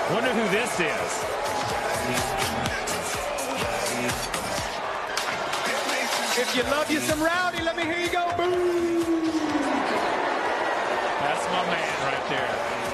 Wonder who this is. If you love you some Rowdy, let me hear you go, boo! That's my man right there.